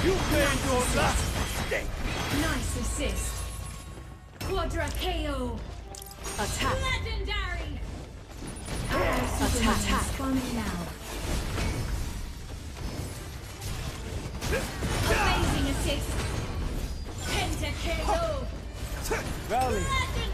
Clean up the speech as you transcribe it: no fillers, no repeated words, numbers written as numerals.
You made your last mistake. Nice assist. Quadra KO. Attack. Legendary. Attack. Spawning now. Amazing assist. Penta KO. Rally. Legendary.